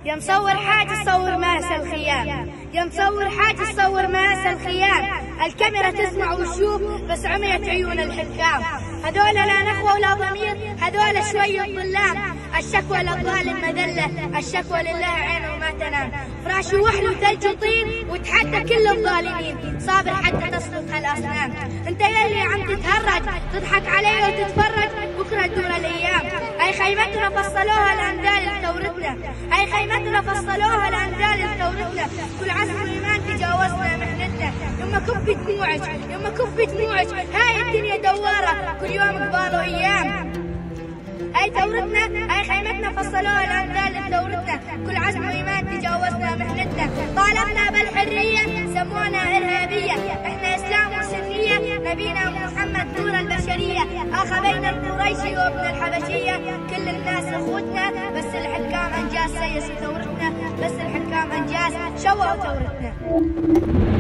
يا مصور حاجة صور ماسة الخيام، يا مصور حاجة صور ماسة الخيام. الكاميرا تسمع وتشوف بس عميت عيون الحكام. هذول لا نخوة ولا ضمير، هذول شوية ظلام. الشكوى للظالم مذلة، الشكوى لله عينه ما تنام. فراش وحل وثلج وطين وتحدى كل الظالمين، صابر حتى تصلح الأصنام. انت يلي عم تتهرج تضحك علي وتتفرج، بكرة تدور الأيام. هاي خيمتنا فصلوها الأندال لثورتنا، هاي خيمتنا فصلوها الأندال لثورتنا. كل عزم وإيمان تجاوزنا محنتنا. يما كف دموعك، يما كف دموعك، هاي الدنيا دوارة كل يوم قباله أيام. هاي ثورتنا، هاي خيمتنا فصلوها الأندال لثورتنا. كل عزم وإيمان تجاوزنا محنتنا. طالبنا بالحرية سمونا إرهابية، إحنا إسلام وسنية، نبينا محمد نور البشرية. أخ بين القريشي وابن الحبشية، كل الناس أخوتنا بس الحكام أنجاز سيسوا ثورتنا، بس الحكام أنجاز شوهوا ثورتنا.